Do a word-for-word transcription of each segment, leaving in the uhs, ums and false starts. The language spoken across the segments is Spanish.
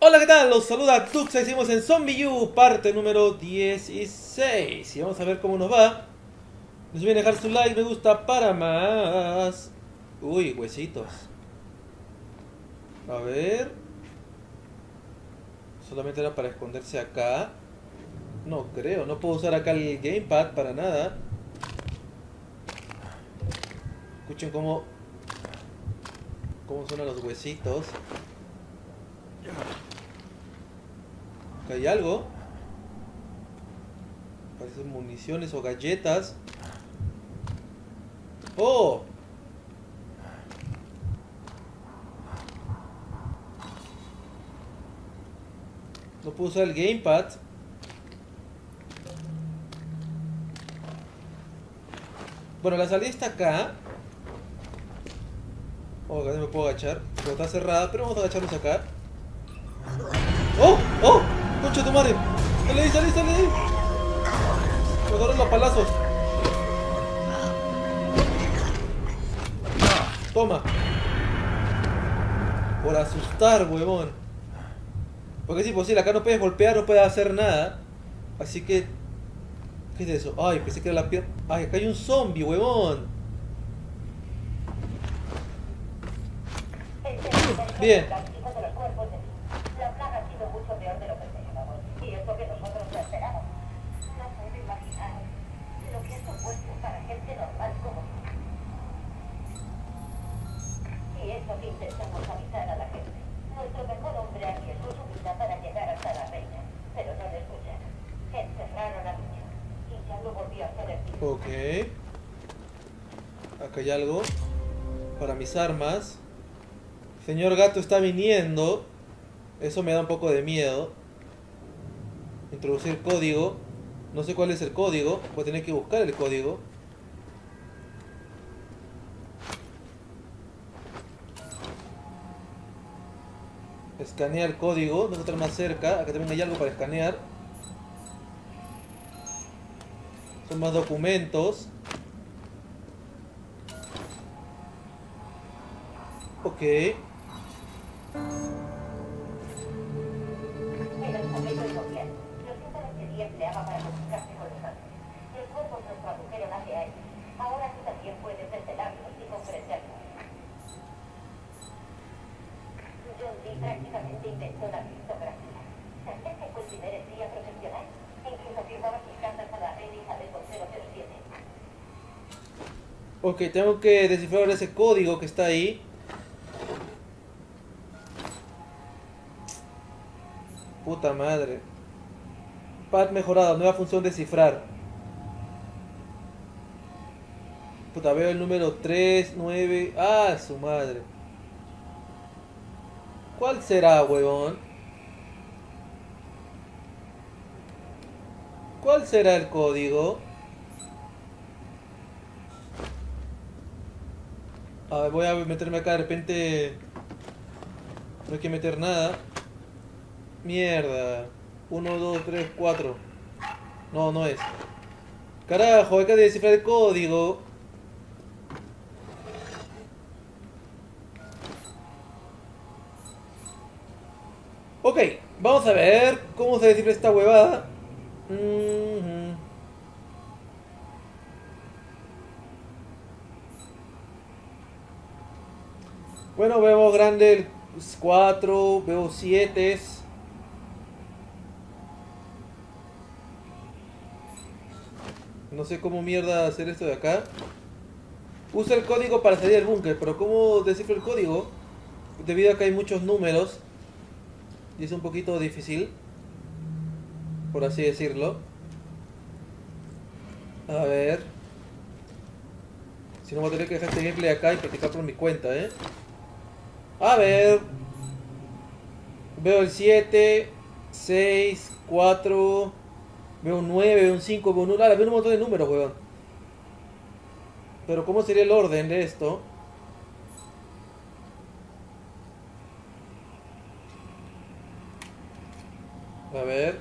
Hola, ¿qué tal? Los saluda Tux, seguimos en ZombiU, parte número dieciséis. Y vamos a ver cómo nos va. No se olviden dejar su like, me gusta para más. Uy, huesitos. A ver. Solamente era para esconderse acá. No creo, no puedo usar acá el gamepad para nada. Escuchen cómo... cómo suenan los huesitos. Acá hay algo. Parecen municiones o galletas. ¡Oh! No puedo usar el gamepad. Bueno, la salida está acá. Oh, acá no me puedo agachar. Pero está cerrada, pero vamos a agacharnos acá. ¡Oh! ¡Oh! ¡Concha de tu madre! ¡Sale ahí, sale ahí, sale ahí! Me agarran los palazos. Toma. Por asustar, huevón. Porque es imposible, acá no puedes golpear, no puedes hacer nada. Así que... ¿qué es eso? Ay, pensé que era la pierna. Ay, acá hay un zombie, huevón. Bien. Ok. Acá hay algo. Para mis armas. Señor gato está viniendo. Eso me da un poco de miedo. Introducir código. No sé cuál es el código. Voy a tener que buscar el código. Escanear código. Vamos a estar más cerca. Acá también hay algo para escanear. Son más documentos. Ok. Prácticamente inventó la criptografía. ¿Sabías que fue el primer espía profesional? Incluso firmaba sus cartas a la reina Isabel por cero cero siete. Ok, tengo que descifrar ese código que está ahí. Puta madre. Pad mejorado, nueva función descifrar. Puta, veo el número tres, nueve. Ah, su madre. ¿Cuál será, huevón? ¿Cuál será el código? A ver, voy a meterme acá, de repente... no hay que meter nada. Mierda. uno, dos, tres, cuatro. No, no es. Carajo, hay que descifrar el código. Ok, vamos a ver cómo se descifra esta huevada. Mm-hmm. Bueno, veo grande el cuatro, veo siete. No sé cómo mierda hacer esto de acá. Usa el código para salir del búnker, pero ¿cómo descifro el código? Debido a que hay muchos números y es un poquito difícil, por así decirlo. A ver. Si no, voy a tener que dejar este gameplay acá y practicar por mi cuenta, ¿eh? A ver. Veo el siete, seis, cuatro. Veo un nueve, veo un cinco, veo un uno. Ah, veo un montón de números, weón. Pero ¿cómo sería el orden de esto? A ver.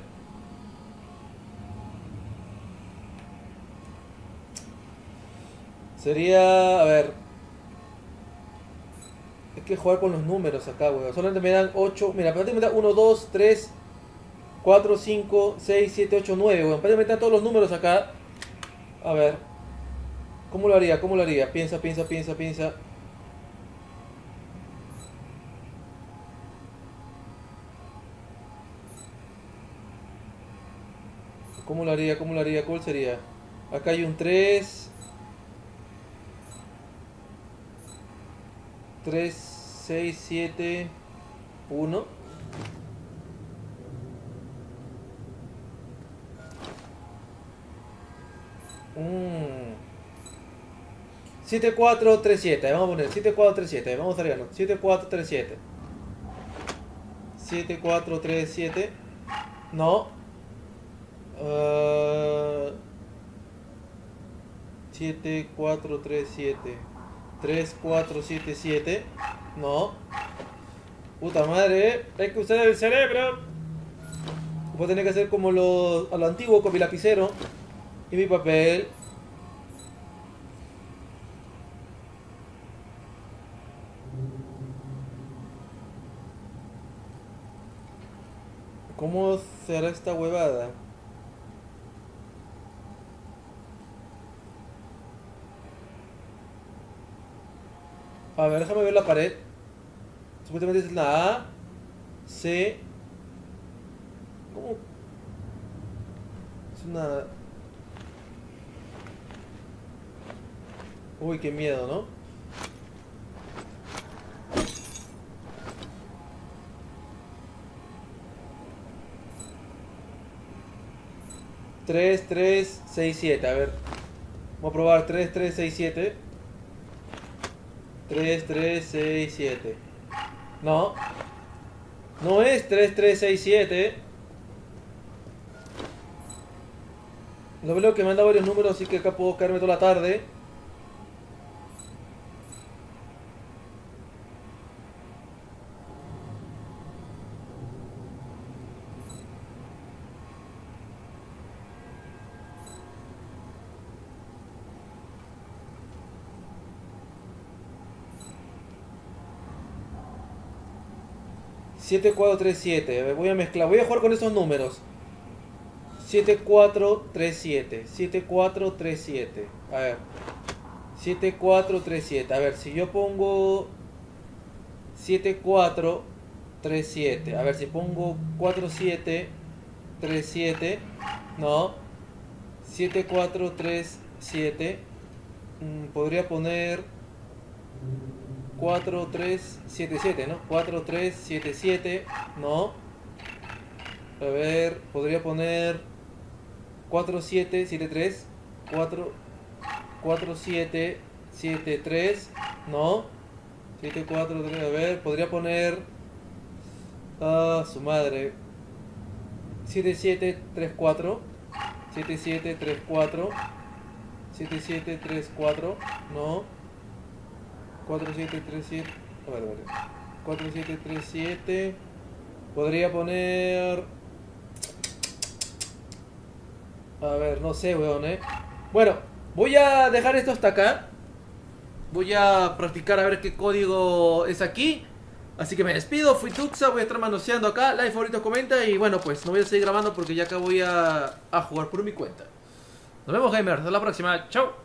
Sería... a ver. que jugar con los números acá, weón. Solamente me dan ocho. Mira, prácticamente me dan uno, dos, tres, cuatro, cinco, seis, siete, ocho, nueve, weón. Prácticamente me dan todos los números acá. A ver. ¿Cómo lo haría? ¿Cómo lo haría? Piensa, piensa, piensa, piensa. ¿Cómo lo haría? ¿Cómo lo haría? ¿Cuál sería? Acá hay un tres. tres, seis, siete, uno. Mm. siete, cuatro, tres, siete. Vamos a poner siete, cuatro, tres, siete. Vamos a salir, ¿no? siete, cuatro, tres, siete. siete, cuatro, tres, siete. No. Uh, siete, cuatro, tres, siete. tres, cuatro, siete, siete. No. Puta madre. Hay que usar el cerebro. Voy a tener que hacer como lo, a lo antiguo con mi lapicero y mi papel. ¿Cómo se hará esta huevada? A ver, déjame ver la pared. Supuestamente es la A, C. ¿Cómo? Es una... Uy, qué miedo, ¿no? tres, tres, seis, siete. A ver. Vamos a probar tres, tres, seis, siete. tres, tres, seis, siete. No. No es tres, tres, seis, siete. Lo veo que me han dado varios números, así que acá puedo quedarme toda la tarde. siete, cuatro, tres, siete. Voy a mezclar. Voy a jugar con esos números. siete, cuatro, tres, siete. siete, cuatro, tres, siete. A ver. siete, cuatro, tres, siete. A ver, si yo pongo siete, cuatro, tres, siete. A ver, si pongo cuatro, siete, tres, siete. No. siete, cuatro, tres, siete. Mm, podría poner cuatro, tres, siete, siete, ¿no? cuatro, tres, siete, siete. No. A ver, podría poner cuatro, siete, siete, tres. cuatro, cuatro, siete, siete, tres. No. siete, cuatro, tres. A ver, podría poner... Ah, su madre. siete, siete, tres, cuatro. siete, siete, tres, cuatro. siete, siete, tres, cuatro. No. cuatro, siete, tres, siete. A ver, a ver. cuatro, siete, tres, siete. Podría poner... A ver, no sé, weón, eh. Bueno, voy a dejar esto hasta acá. Voy a practicar a ver qué código es aquí. Así que me despido, fui Tuxa, voy a estar manoseando acá. Like, favorito, comenta. Y bueno, pues no voy a seguir grabando porque ya acá voy a, a jugar por mi cuenta. Nos vemos, gamers. Hasta la próxima. Chao.